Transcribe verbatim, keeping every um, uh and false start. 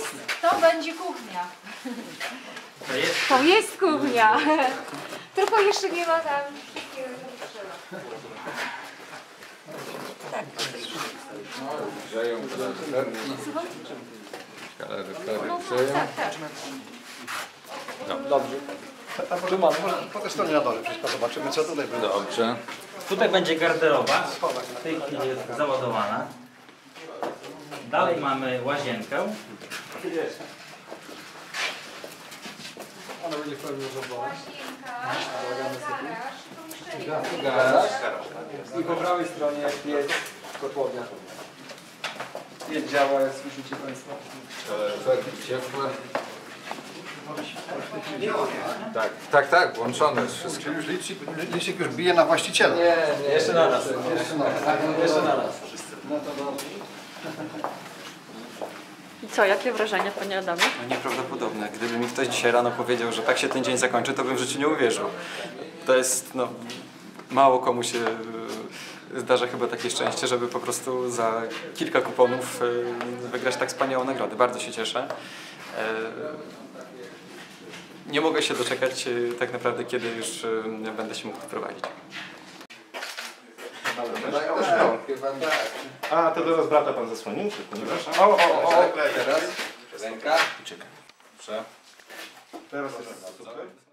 To będzie kuchnia. To jest? To jest kuchnia. Tylko jeszcze nie ma tam wszystkiego, co trzeba. Tak. Grzeją Słucham? kaloryfery. No, Grzeją. tak, tak. Dobrze. Tu mam, po tej stronie na dole wszystko zobaczymy, co tutaj będzie. Dobrze. Tutaj będzie garderoba. W tej chwili jest załadowana. Dalej mamy łazienkę. Ona będzie w pełni urządzona. Garaż. I po prawej stronie piec, kotłownia. Piec działa, jak słyszycie Państwo. Kaloryferki ciepłe. Tak, tak, tak, włączone jest wszystko. Czyli już licznik, licznik już bije na właściciela. Nie, nie. Jeszcze na nas. Jeszcze na nas. Jeszcze na nas. No to dobrze. I co, jakie wrażenia, panie Adamie? No nieprawdopodobne. Gdyby mi ktoś dzisiaj rano powiedział, że tak się ten dzień zakończy, to bym w życiu nie uwierzył. To jest, no, mało komu się e, zdarza chyba takie szczęście, żeby po prostu za kilka kuponów e, wygrać tak wspaniałą nagrodę. Bardzo się cieszę. E, nie mogę się doczekać e, tak naprawdę, kiedy już e, będę się mógł prowadzić. Chyba tak. A, to teraz brata pan zasłonił? O, o, o, o. Teraz ręka. Teraz. Super.